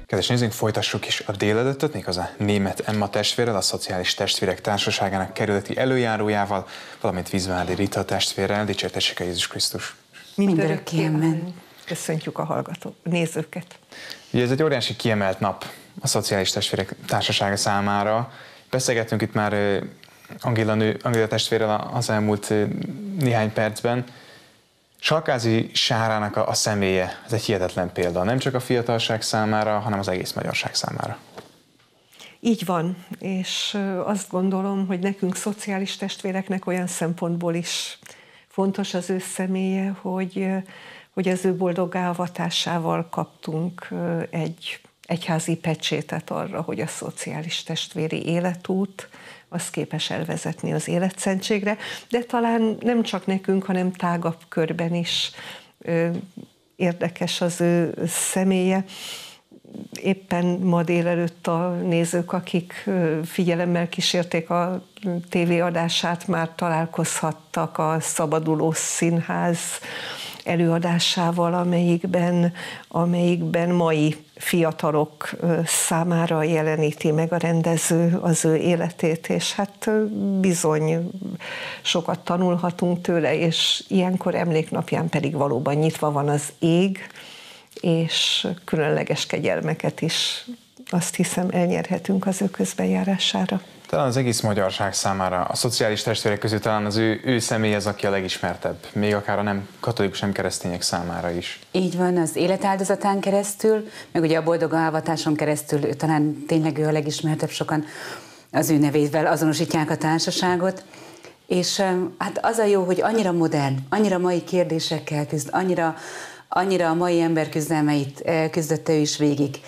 Kedves nézőink, folytassuk is a délelőttöt, méghozzá Németh Emma testvérrel, a Szociális Testvérek Társaságának kerületi előjárójával, valamint Vizsvári Rita testvérrel. Dicsértessék a Jézus Krisztus! Mindörökké amen. Köszöntjük a nézőket! Ugye ez egy óriási kiemelt nap a Szociális Testvérek Társasága számára. Beszélgettünk itt már Angéla testvérrel az elmúlt néhány percben. Salkázi Sárának a személye, ez egy hihetetlen példa, nem csak a fiatalság számára, hanem az egész magyarság számára. Így van, és azt gondolom, hogy nekünk szociális testvéreknek olyan szempontból is fontos az ő személye, hogy az ő boldoggá avatásával kaptunk egy egyházi pecsétet arra, hogy a szociális testvéri életút az képes elvezetni az életszentségre, de talán nem csak nekünk, hanem tágabb körben is érdekes az ő személye. Éppen ma délelőtt a nézők, akik figyelemmel kísérték a tévéadását, már találkozhattak a Szabaduló Színház előadásával, amelyikben mai fiatalok számára jeleníti meg a rendező az ő életét, és hát bizony sokat tanulhatunk tőle, és ilyenkor emléknapján pedig valóban nyitva van az ég, és különleges kegyelmeket is, azt hiszem, elnyerhetünk az ő közbenjárására. Talán az egész magyarság számára, a szociális testvérek közül talán az ő személy az, aki a legismertebb, még akár a nem katolikus, nem keresztények számára is. Így van, az életáldozatán keresztül, meg ugye a boldog avatáson keresztül, talán tényleg ő a legismertebb, sokan az ő nevével azonosítják a társaságot. És hát az a jó, hogy annyira modern, annyira mai kérdésekkel küzd, annyira a mai ember küzdelmeit küzdötte ő is végig.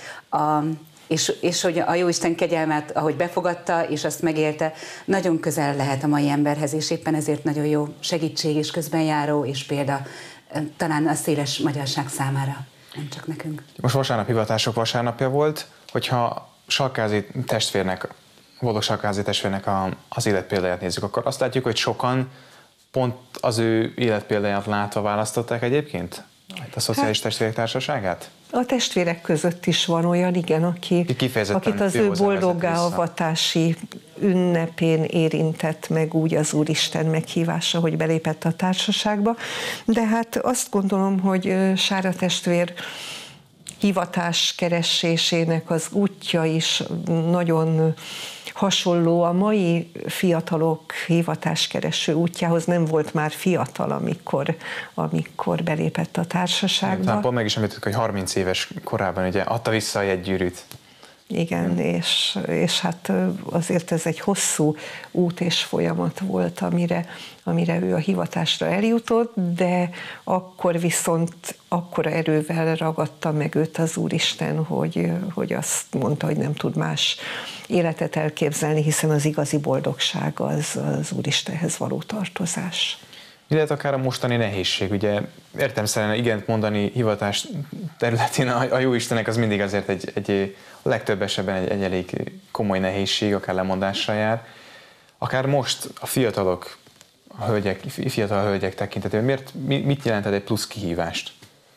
És hogy a Jóisten kegyelmet, ahogy befogadta, és azt megélte, nagyon közel lehet a mai emberhez, és éppen ezért nagyon jó segítség és közbenjáró, és példa talán a széles magyarság számára, nem csak nekünk. Most vasárnap hivatások vasárnapja volt, hogyha Salkázi testvérnek, boldog Salkázi testvérnek az életpéldáját nézzük, akkor azt látjuk, hogy sokan pont az ő életpéldáját látva választották egyébként a Szociális Testvérek Társaságát? A testvérek között is van olyan, igen, akit az ő boldoggá avatási ünnepén érintett meg úgy az Úristen meghívása, hogy belépett a társaságba. De hát azt gondolom, hogy Sára testvér hivatás keresésének az útja is nagyon hasonló a mai fiatalok hivatáskereső útjához. Nem volt már fiatal, amikor belépett a társaságba. Talán pont meg is említettük, hogy 30 éves korában ugye adta vissza a jegygyűrűt. Igen, és hát azért ez egy hosszú út és folyamat volt, amire ő a hivatásra eljutott, de akkor viszont akkora erővel ragadta meg őt az Úristen, hogy azt mondta, hogy nem tud más életet elképzelni, hiszen az igazi boldogság az Úristenhez való tartozás. Mi lehet akár a mostani nehézség? Ugye értelemszerűen igent mondani hivatás területén a Jóistennek az mindig azért egy a legtöbb esetben egy elég komoly nehézség, akár lemondással jár. Akár most a fiatal hölgyek tekintetében mit jelent egy plusz kihívást?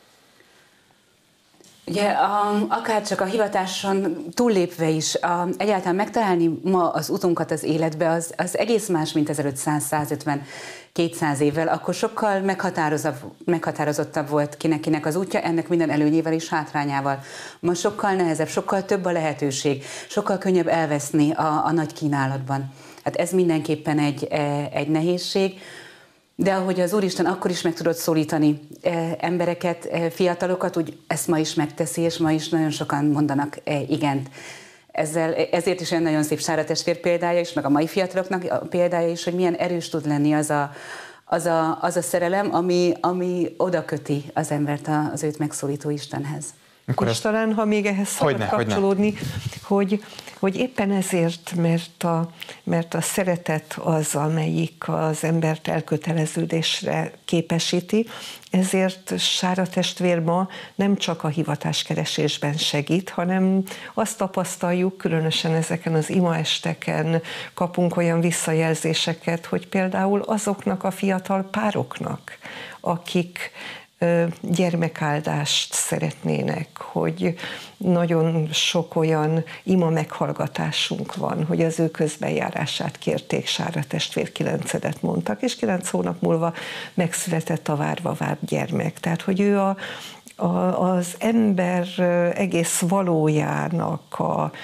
Ugye akár csak a hivatáson túllépve is, egyáltalán megtalálni ma az utunkat az életbe, az egész más, mint 1500-150-200 évvel, akkor sokkal meghatározottabb volt kinek az útja, ennek minden előnyével és hátrányával. Ma sokkal nehezebb, sokkal több a lehetőség, sokkal könnyebb elveszni a nagy kínálatban. Hát ez mindenképpen egy nehézség, de ahogy az Úristen akkor is meg tudott szólítani embereket, fiatalokat, úgy ezt ma is megteszi, és ma is nagyon sokan mondanak igent. Ezért is olyan nagyon szép Sára testvér példája is, meg a mai fiataloknak a példája is, hogy milyen erős tud lenni az a szerelem, ami oda köti az embert az őt megszólító Istenhez. És talán, ha még ehhez szabad kapcsolódni, hogy éppen ezért, mert a szeretet az, amelyik az embert elköteleződésre képesíti, ezért Sára testvér ma nem csak a hivatáskeresésben segít, hanem azt tapasztaljuk, különösen ezeken az imaesteken kapunk olyan visszajelzéseket, hogy például azoknak a fiatal pároknak, akik gyermekáldást szeretnének, hogy nagyon sok olyan ima meghallgatásunk van, hogy az ő közbenjárását kérték, Sára testvér 9-et mondtak, és 9 hónap múlva megszületett a várva várt gyermek. Tehát, hogy ő az ember egész valójának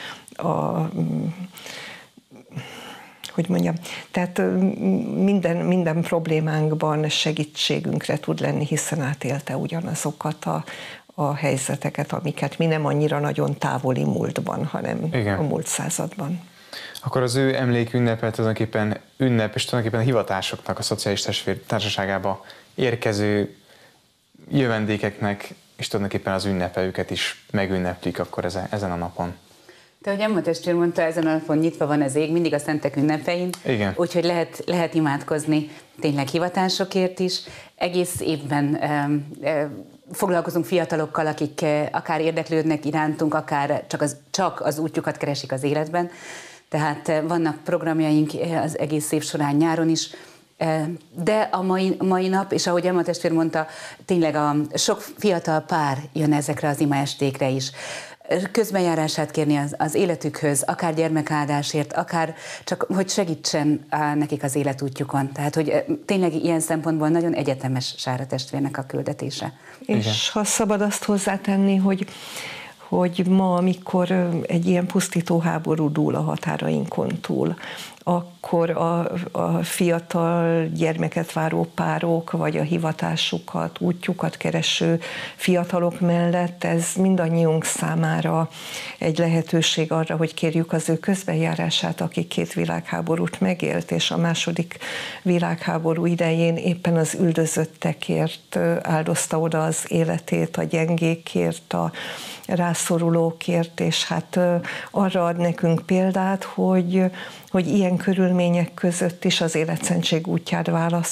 hogy mondjam, tehát minden problémánkban segítségünkre tud lenni, hiszen átélte ugyanazokat a helyzeteket, amiket mi nem annyira nagyon távoli múltban, hanem igen, a múlt században. Akkor az ő emlékünnepe tulajdonképpen ünnep, és tulajdonképpen a hivatásoknak a szociális társaságába érkező jövendékeknek, és tulajdonképpen az ünnepelőket is megünneplik akkor ezen a napon. De ahogy Emma testvér mondta, ezen a napon nyitva van az ég, mindig a szentek ünnepein, úgyhogy lehet imádkozni tényleg hivatásokért is. Egész évben foglalkozunk fiatalokkal, akik akár érdeklődnek irántunk, akár csak az útjukat keresik az életben. Tehát vannak programjaink az egész év során, nyáron is, de a mai nap, és ahogy Emma testvér mondta, tényleg a sok fiatal pár jön ezekre az imaestékre is. Közbenjárását kérni az életükhöz, akár gyermekáldásért, akár csak, hogy segítsen nekik az életútjukon. Tehát, hogy tényleg ilyen szempontból nagyon egyetemes Sára testvérnek a küldetése. És ha szabad azt hozzátenni, hogy ma, amikor egy ilyen pusztító háború dúl a határainkon túl, akkor a fiatal gyermeket váró párok, vagy a hivatásukat, útjukat kereső fiatalok mellett ez mindannyiunk számára egy lehetőség arra, hogy kérjük az ő közbenjárását, aki 2 világháborút megélt, és a második világháború idején éppen az üldözöttekért áldozta oda az életét, a gyengékért, a rászorulókért, és hát arra ad nekünk példát, hogy ilyen körülmények között is az életszentség útját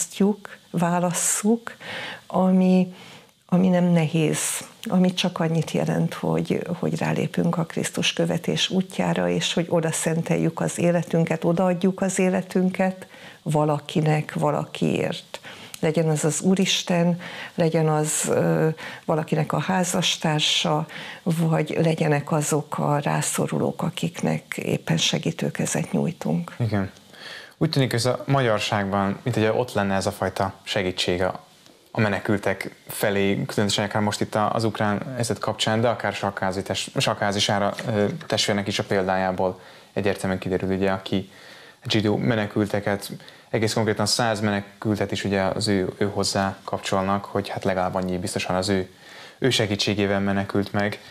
válasszuk, ami nem nehéz, ami csak annyit jelent, hogy rálépünk a Krisztus követés útjára, és hogy oda szenteljük az életünket, odaadjuk az életünket valakinek, valakiért. Legyen az az Úristen, legyen az valakinek a házastársa, vagy legyenek azok a rászorulók, akiknek éppen segítőkezet nyújtunk. Igen. Úgy tűnik, hogy a magyarságban, mint hogy ott lenne ez a fajta segítség a menekültek felé, különösen akár most itt az ukrán helyzet kapcsán, de akár Sarkázy Sára testvérnek is a példájából egyértelműen kiderül, ugye, aki zsidó menekülteket, egész konkrétan 100 menekültet is ugye az ő hozzá kapcsolnak, hogy hát legalább annyi biztosan az ő segítségével menekült meg.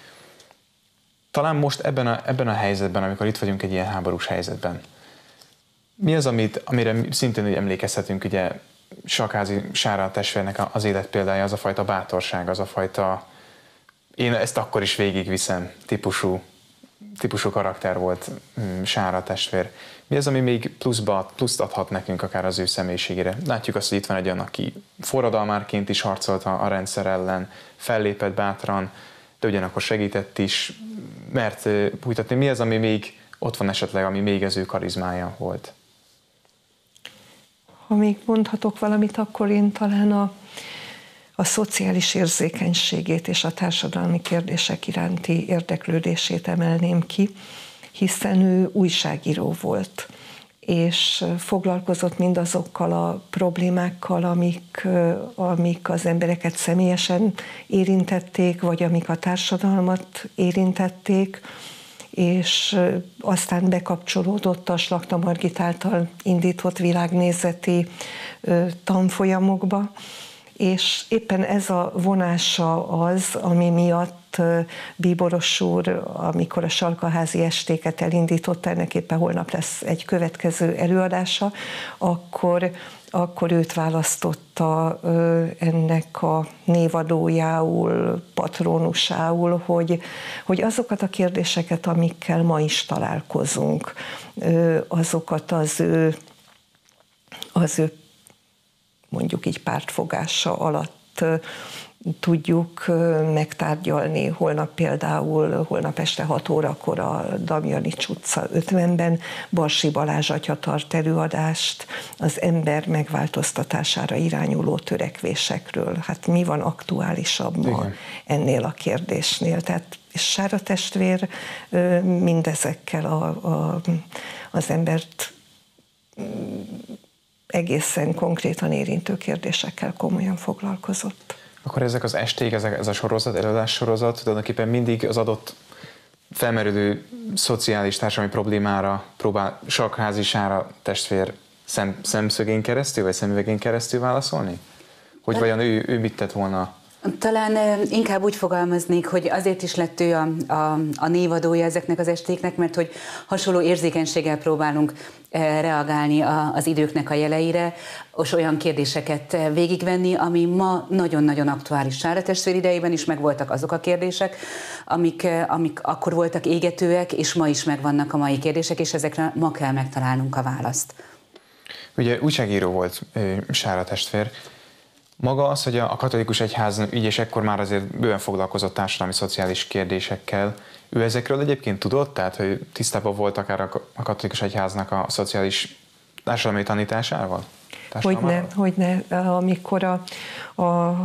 Talán most ebben a helyzetben, amikor itt vagyunk egy ilyen háborús helyzetben, mi az, amire szintén emlékezhetünk, ugye Sarkázy Sára testvérnek az életpéldája, az a fajta bátorság, az a fajta én ezt akkor is végigviszem típusú karakter volt Sára testvér. Mi az, ami még pluszt adhat nekünk akár az ő személyiségére? Látjuk azt, hogy itt van egy olyan, aki forradalmárként is harcolt a rendszer ellen, fellépett bátran, de ugyanakkor segített is, mert bújtatni. Mi az, ami még ott van esetleg, ami még az ő karizmája volt? Ha még mondhatok valamit, akkor én talán a szociális érzékenységét és a társadalmi kérdések iránti érdeklődését emelném ki, hiszen ő újságíró volt, és foglalkozott mindazokkal a problémákkal, amik az embereket személyesen érintették, vagy amik a társadalmat érintették, és aztán bekapcsolódott a Slakta Margit által indított világnézeti tanfolyamokba, és éppen ez a vonása az, ami miatt Bíboros úr, amikor a Salkaházi estéket elindította, ennek éppen holnap lesz egy következő előadása, akkor őt választotta ennek a névadójául, patronusául, hogy azokat a kérdéseket, amikkel ma is találkozunk, azokat az ő mondjuk így pártfogása alatt tudjuk megtárgyalni. Holnap este 6 órakor a Damjanics utca 50-ben Barsi Balázs atya tart előadást az ember megváltoztatására irányuló törekvésekről. Hát mi van aktuálisabb ma ennél a kérdésnél? Tehát és Sára testvér mindezekkel az embert egészen konkrétan érintő kérdésekkel komolyan foglalkozott. Akkor ezek az esték, ez a sorozat, előadás sorozat tulajdonképpen mindig az adott felmerülő szociális társadalmi problémára próbál Sarkaházi Sára testvér szemszögén keresztül, vagy szemüvegén keresztül válaszolni? Hogy vajon ő mit tett volna? Talán inkább úgy fogalmaznék, hogy azért is lett ő a névadója ezeknek az estéknek, mert hogy hasonló érzékenységgel próbálunk reagálni az időknek a jeleire, és olyan kérdéseket végigvenni, ami ma nagyon-nagyon aktuális. Sára testvér idejében is megvoltak azok a kérdések, amik akkor voltak égetőek, és ma is megvannak a mai kérdések, és ezekre ma kell megtalálnunk a választ. Ugye újságíró volt Sára testvér. Maga az, hogy a katolikus egyház így és ekkor már azért bőven foglalkozott társadalmi, szociális kérdésekkel. Ő ezekről egyébként tudott? Tehát, hogy tisztában volt akár a katolikus egyháznak a szociális társadalmi tanításával? Hogyne. Amikor a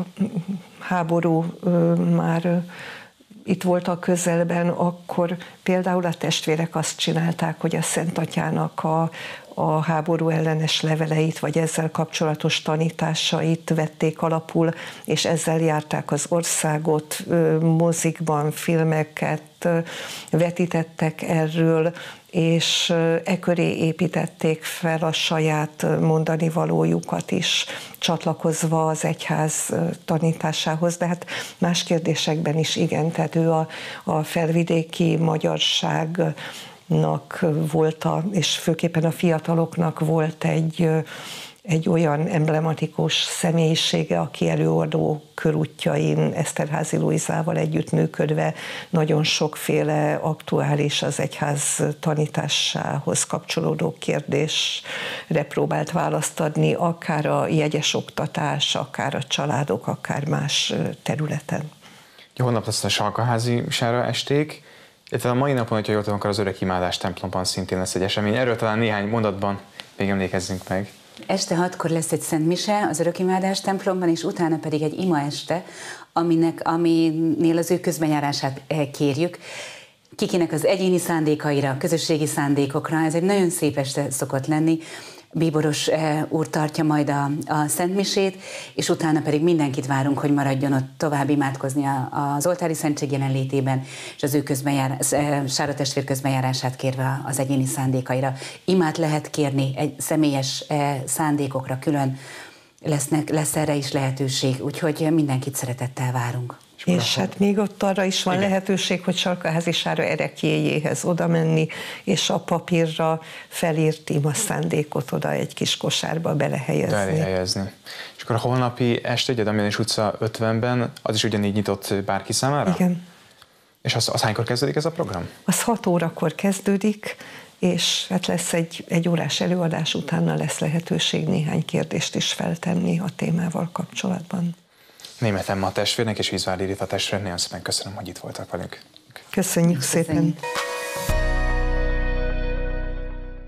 háború már itt volt a közelben, akkor például a testvérek azt csinálták, hogy a Szent Atyának a háború ellenes leveleit, vagy ezzel kapcsolatos tanításait vették alapul, és ezzel járták az országot, mozikban filmeket vetítettek erről, és köré építették fel a saját mondani valójukat is, csatlakozva az egyház tanításához, de hát más kérdésekben is igen, tehát ő a felvidéki magyarságnak volt, és főképpen a fiataloknak volt egy olyan emblematikus személyisége, aki előadó körútjain Eszterházy Lujzával együttműködve nagyon sokféle aktuális az egyház tanításához kapcsolódó kérdésre próbált választ adni, akár a jegyes oktatás, akár a családok, akár más területen. Holnap lesz a Sarkaházi Sára esték, illetve a mai napon, hogyha jól tudom, akkor az Örökimádás templomban szintén lesz egy esemény. Erről talán néhány mondatban még emlékezzünk meg. Este 6-kor lesz egy Szent Mise az Örökimádás templomban, és utána pedig egy ima este, aminél az ő közbenjárását kérjük. Kikinek az egyéni szándékaira, közösségi szándékokra, ez egy nagyon szép este szokott lenni. Bíboros úr tartja majd a Szent Misét, és utána pedig mindenkit várunk, hogy maradjon ott tovább imádkozni az oltári szentség jelenlétében, és az ő Sára testvér közbenjárását kérve az egyéni szándékaira. Imát lehet kérni egy személyes szándékokra külön, lesz erre is lehetőség, úgyhogy mindenkit szeretettel várunk. És hát még ott arra is van lehetőség, hogy Sarkaházi Sára ereklyéjéhez oda menni, és a papírra felírt ima szándékot oda egy kis kosárba belehelyezni. És akkor a holnapi este, ugye Damjanics utca 50-ben, az is ugyanígy nyitott bárki számára? Igen. És az hánykor kezdődik ez a program? Az 6 órakor kezdődik, és hát lesz egy órás előadás, utána lesz lehetőség néhány kérdést is feltenni a témával kapcsolatban. Németh Emma testvérnek és Vízvárdi Rita testvérnek nagyon szépen köszönöm, hogy itt voltak velünk. Köszönjük szépen!